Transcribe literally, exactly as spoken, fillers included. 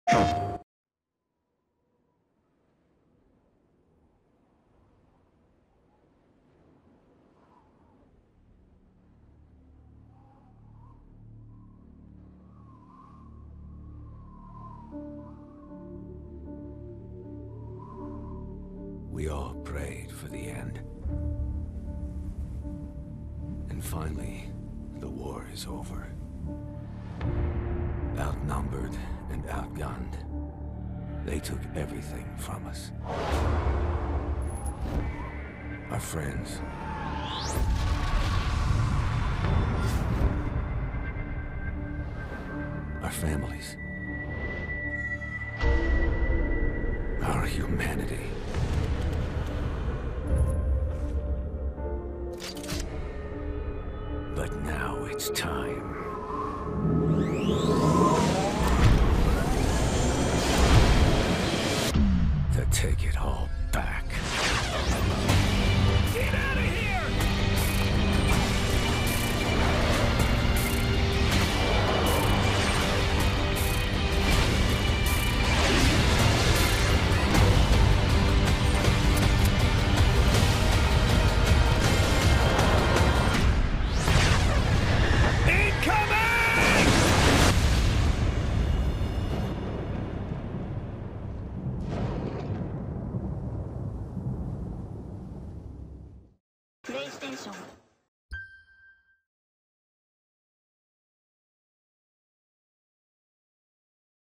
We all prayed for the end. And finally, the war is over. Outnumbered and outgunned, they took everything from us. Our friends. Our families. Our humanity. But now it's time. To take it all back. Get out of here! PlayStation